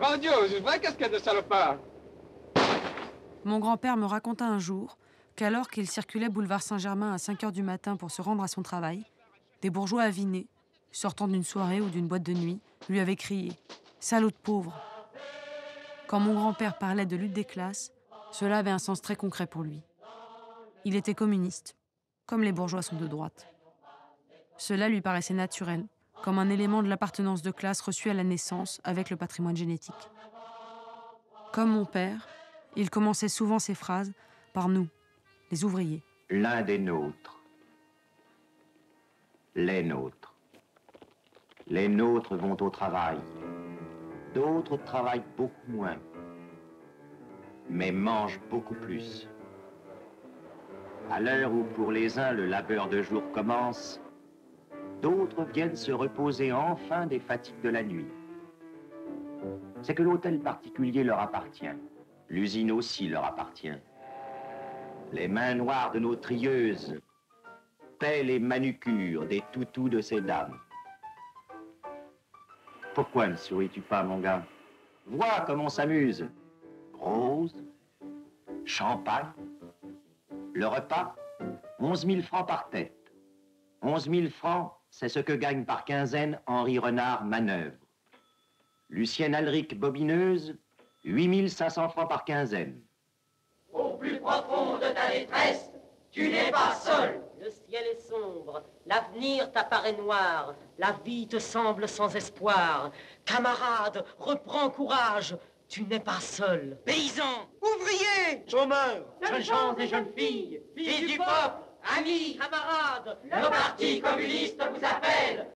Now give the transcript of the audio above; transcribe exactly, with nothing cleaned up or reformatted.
Grandiose, une vraie casquette de salopard. Mon grand-père me raconta un jour qu'alors qu'il circulait boulevard Saint-Germain à cinq heures du matin pour se rendre à son travail, des bourgeois avinés, sortant d'une soirée ou d'une boîte de nuit, lui avaient crié « Salaud de pauvre !» Quand mon grand-père parlait de lutte des classes, cela avait un sens très concret pour lui. Il était communiste, comme les bourgeois sont de droite. Cela lui paraissait naturel, comme un élément de l'appartenance de classe reçue à la naissance avec le patrimoine génétique. Comme mon père, il commençait souvent ses phrases par nous, les ouvriers. L'un des nôtres. Les nôtres. Les nôtres vont au travail. D'autres travaillent beaucoup moins, mais mangent beaucoup plus. À l'heure où pour les uns le labeur de jour commence, d'autres viennent se reposer enfin des fatigues de la nuit. C'est que l'hôtel particulier leur appartient. L'usine aussi leur appartient. Les mains noires de nos trieuses paient les manucures des toutous de ces dames. Pourquoi ne souris-tu pas, mon gars? Vois comme on s'amuse. Rose, champagne, le repas, onze mille francs par tête. Onze mille francs, c'est ce que gagne par quinzaine Henri Renard Manœuvre. Lucienne Alric Bobineuse, huit mille cinq cents francs par quinzaine. Au plus profond de ta détresse, tu n'es pas seul. Le ciel est sombre, l'avenir t'apparaît noir, la vie te semble sans espoir. Camarade, reprends courage, tu n'es pas seul. Paysans, ouvriers, chômeurs, jeunes gens et jeunes filles, fils du peuple, amis, Camarade, le Parti communiste vous appelle.